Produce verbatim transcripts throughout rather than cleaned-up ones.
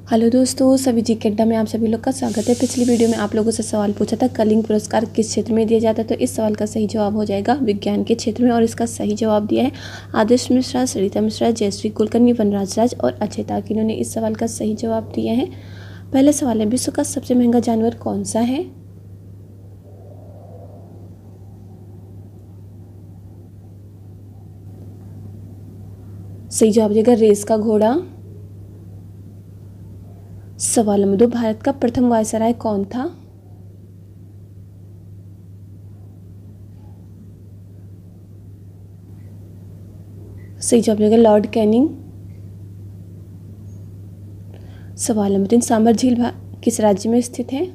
Hello दोस्तों, सभी जी के अड्डा में आप सभी लोग का स्वागत है। पिछली वीडियो में आप लोगों से सवाल पूछा था कलिंग पुरस्कार किस क्षेत्र में दिया जाता है, तो इस सवाल का सही जवाब हो जाएगा विज्ञान के क्षेत्र में। और इसका सही जवाब दिया है आदर्श मिश्रा, सरिता मिश्रा, जयश्री कुलकर्णी, वनराज राज और अजय ताक। इन्होंने इस सवाल का सही जवाब दिया है। पहला सवाल है, विश्व का सबसे महंगा जानवर कौन सा है? सही जवाब देगा रेस का घोड़ा। सवाल नंबर दो, भारत का प्रथम वायसराय कौन था? सही जवाब देगा लॉर्ड कैनिंग। सवाल नंबर तीन, सांबर झील किस राज्य में स्थित है?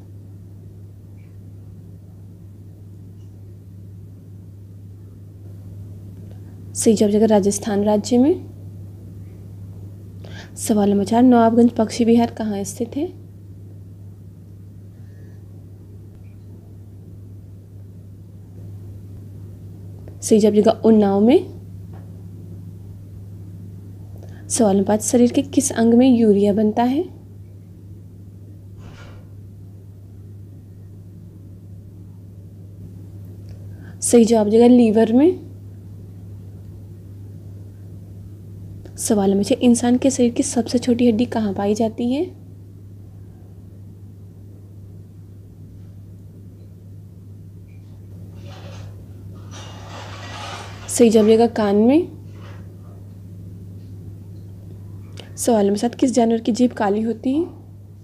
सही जवाब देगा राजस्थान राज्य में। सवाल नंबर चार, नवाबगंज पक्षी विहार कहाँ स्थित है? सही जवाब देगा उन्नाव में। सवाल नंबर पाँच, शरीर के किस अंग में यूरिया बनता है? सही जवाब देगा लीवर में। सवाल नंबर छः, इंसान के शरीर की सबसे छोटी हड्डी कहाँ पाई जाती है? सही जवाब देगा कान में। सवाल नंबर सात, किस जानवर की जीभ काली होती है?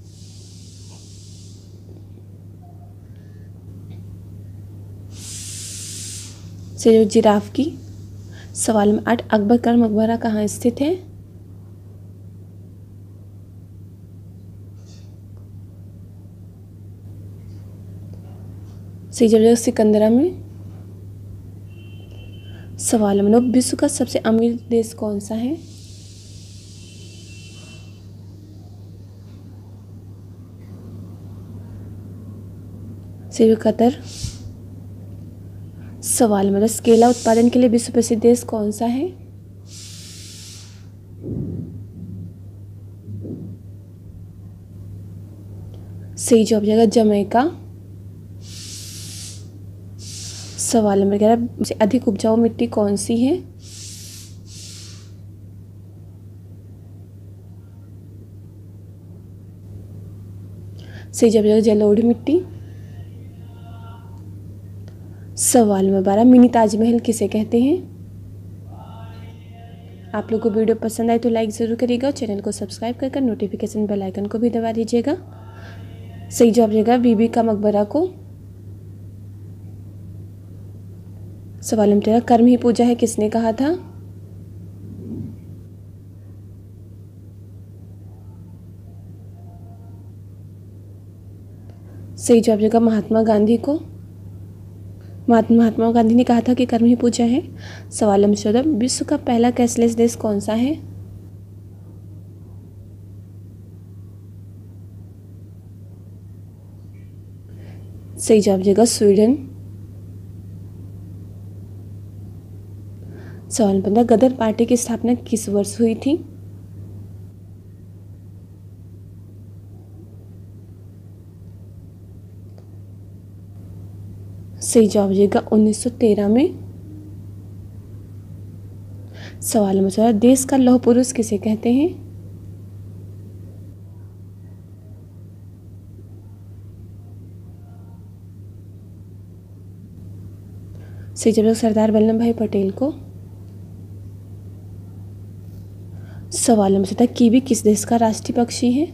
सही जवाब जिराफ की। सवाल नंबर आठ, अकबर का मकबरा कहाँ स्थित है? सही जवाब सिकंदरा में। सवाल नंबर नौ, विश्व का सबसे अमीर देश कौन सा है? सही कतर। सवाल नंबर दस, केला उत्पादन के लिए विश्व प्रसिद्ध देश कौन सा है? सही जवाब जाएगा जमैका। सवाल नंबर ग्यारह, सबसे अधिक उपजाऊ मिट्टी कौन सी है? सही जवाब जाएगा जलोढ़ मिट्टी। सवाल नंबर बारह, मिनी ताजमहल किसे कहते हैं? आप लोगों को वीडियो पसंद आए तो लाइक ज़रूर करिएगा और चैनल को सब्सक्राइब कर कर नोटिफिकेशन बेल आइकन को भी दबा दीजिएगा। सही जवाब देगा बीबी का मकबरा को। सवाल नंबर तेरह, कर्म ही पूजा है किसने कहा था? सही जवाब देगा महात्मा गांधी को। महात्मा गांधी ने कहा था कि कर्म ही पूजा है। सवाल नंबर चौदह, विश्व का पहला कैशलेस देश कौन सा है? सही जवाब देगा स्वीडन। सवाल पंद्रह, गदर पार्टी की स्थापना किस वर्ष हुई थी? सही जवाब देगा उन्नीस सौ तेरह में। सवाल नंबर चौदह, देश का लौह पुरुष किसे कहते हैं? सही जवाब सरदार वल्लभ भाई पटेल को। सवाल नंबर सत्रह, कीवी किस देश का राष्ट्रीय पक्षी है?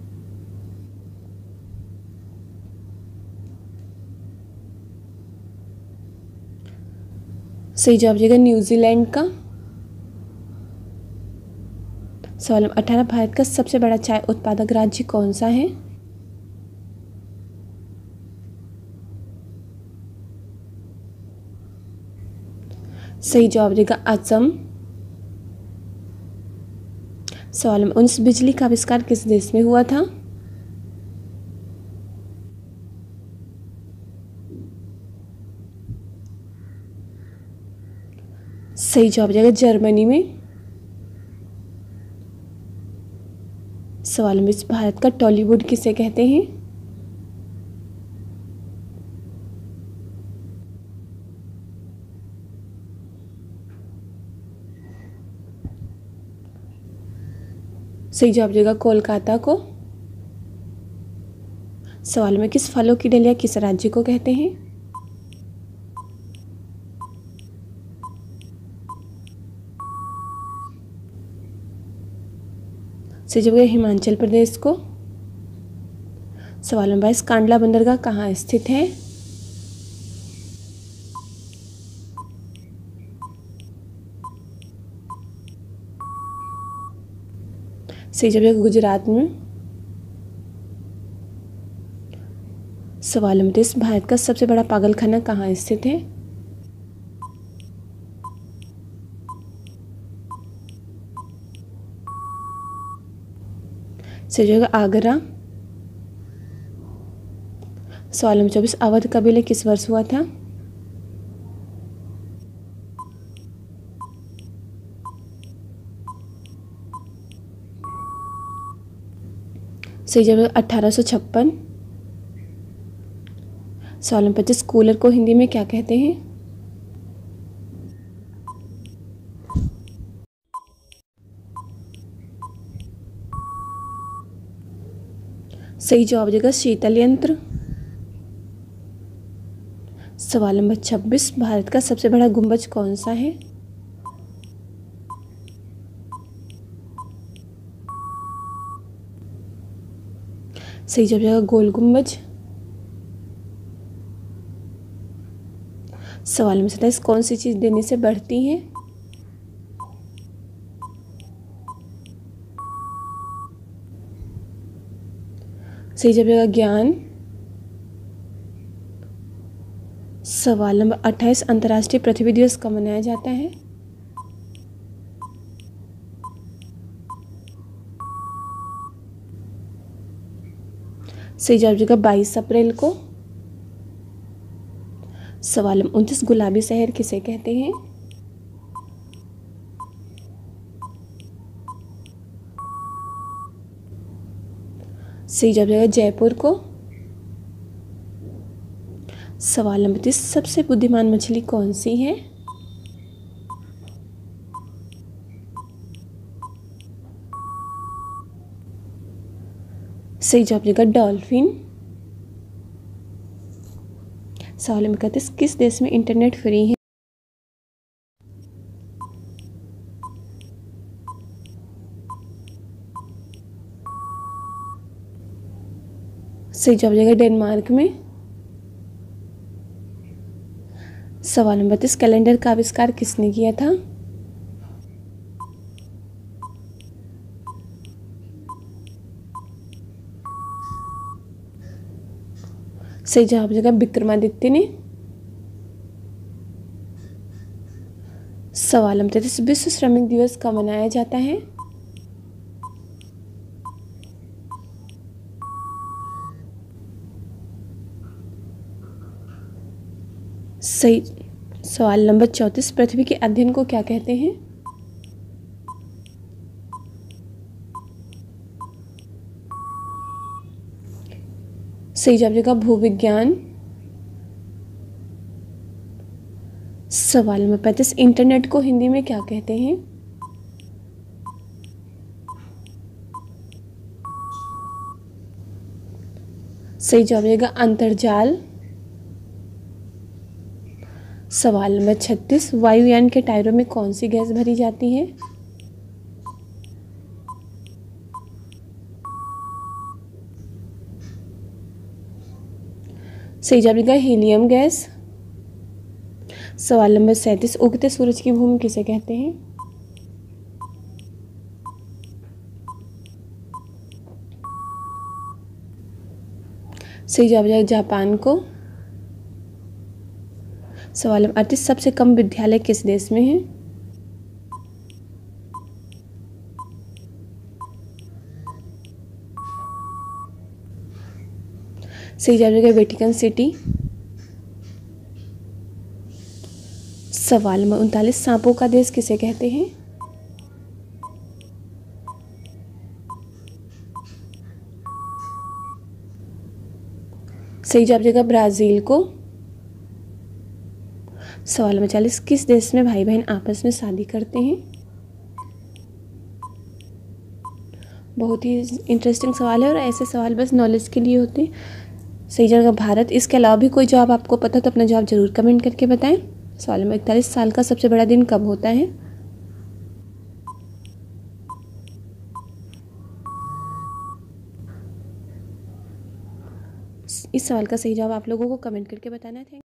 सही जवाब देगा न्यूजीलैंड का। सवाल नंबर अठारह, भारत का सबसे बड़ा चाय उत्पादक राज्य कौन सा है? सही जवाब देगा असम। सवाल नंबर उन्नीस, बिजली का आविष्कार किस देश में हुआ था? सही जवाब देगा जर्मनी में। सवाल नंबर बीस, भारत का टॉलीवुड किसे कहते हैं? सही जवाब देगा कोलकाता को। सवाल में किस फलों की डलिया किस राज्य को कहते हैं? सही जवाब हिमाचल प्रदेश को। सवाल नंबर बाईस, कांडला बंदरगाह कहाँ स्थित है? सही जवाब गुजरात में। सवाल नंबर तेईस, भारत का सबसे बड़ा पागलखाना कहाँ स्थित है? सही जवाब आगरा। सवाल नंबर चौबीस, अवध का विलय किस वर्ष हुआ था? सही जवाब अठारह सौ छप्पन। सवाल नंबर पच्चीस, कूलर को हिंदी में क्या कहते हैं? सही जवाब देगा शीतल यंत्र। सवाल नंबर छब्बीस, भारत का सबसे बड़ा गुंबज कौन सा है? सही जवाब देगा गोल गुंबज। सवाल नंबर सत्ताईस, कौन सी चीज देने से बढ़ती है? सही जवाब देगा ज्ञान। सवाल नंबर अट्ठाईस, अंतर्राष्ट्रीय पृथ्वी दिवस कब मनाया जाता है? सही जवाब देगा बाईस अप्रैल को। सवाल नंबर उनतीस, गुलाबी शहर किसे कहते हैं? सही जवाब देगा जयपुर को। सवाल नंबर तीस, सबसे बुद्धिमान मछली कौन सी है? सही जवाब देगा डॉल्फिन। सवाल नंबर इकतीस, किस देश में इंटरनेट फ्री है? सही जवाब देगा डेनमार्क में। सवाल नंबर तीस, कैलेंडर का आविष्कार किसने किया था? सही जवाब देगा विक्रमादित्य ने। सवाल नंबर तैंतीस, विश्व श्रमिक दिवस कब मनाया जाता है? सही। सवाल नंबर चौंतीस, पृथ्वी के अध्ययन को क्या कहते हैं? सही जवाब देगा भूविज्ञान। सवाल नंबर पैंतीस, इंटरनेट को हिंदी में क्या कहते हैं? सही जवाब देगा अंतर्जाल। सवाल नंबर छत्तीस, वायुयान के टायरों में कौन सी गैस भरी जाती है? सही जवाब देगा हीलियम गैस। सवाल नंबर सैंतीस, उगते सूरज की भूमि किसे कहते हैं? सही जवाब देगा जापान को। सवाल नंबर अड़तीस, सबसे कम विद्यालय किस देश में है? सही जवाब देगा वेटिकन सिटी। सवाल नंबर उनतालीस, सांपों का देश किसे कहते हैं? सही जवाब देगा ब्राज़ील को। सवाल नंबर चालीस, किस देश में भाई बहन आपस में शादी करते हैं? बहुत ही इंटरेस्टिंग सवाल है और ऐसे सवाल बस नॉलेज के लिए होते हैं। सही जगह भारत। इसके अलावा भी कोई जवाब आपको पता है तो अपना जवाब जरूर कमेंट करके बताएं। सवाल नंबर इकतालीस, साल का सबसे बड़ा दिन कब होता है? इस सवाल का सही जवाब आप लोगों को कमेंट करके बताना है। थैंक